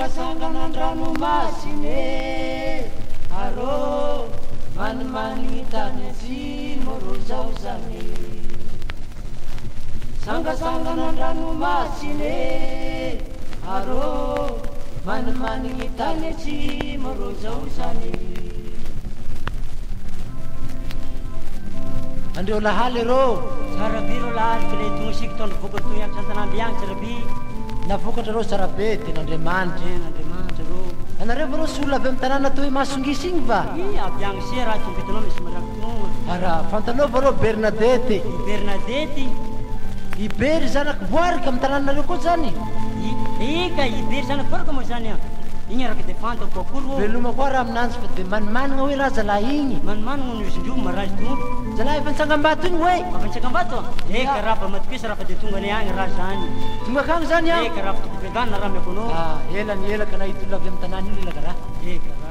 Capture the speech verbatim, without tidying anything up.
Sangasangana an-dranomasiny arô manimaniny tany atsimo ro zao zany. Sangasangana an-dranomasiny arô manimaniny tany atsimo ro zao zany. Andreo lahaly rô Sarabi ro lahaly ka le tonga sika tondro voka toy aby santanamby agny Sarabi. navokatra rô tsara be ten'Andriamanitra. Ten'Andriamanitra rô. Anareo va rô sy olona avy amin'ny tanàna toy Masongisy igny va? I avy agny sia raha tonga hitanao misy malaky tonga. Ara fantanao va rô Bernadette? I Bernadette. I Bery zanaky boarika amin'ny tanànareo koa zany. I ika i Bery zanaky boarika moa zany a. Igny araka de fantako akory. Veloma koa raha aminanjy fa de manimanina hoe raha zalahy igny. Manimanina no izy ndrio marazy tonga. Zalahy efa nitsangambato igny hoe. Afa nitsangambato? Eka raha fa matokisa raha fa de tonga ny agny raha zany. Tonga akagny zany a? Eka raha fa toko vegana raha miakonao. Ah, ela ny ela ka nahita olona avy amin'ny tanàna iny laka raha. Eka.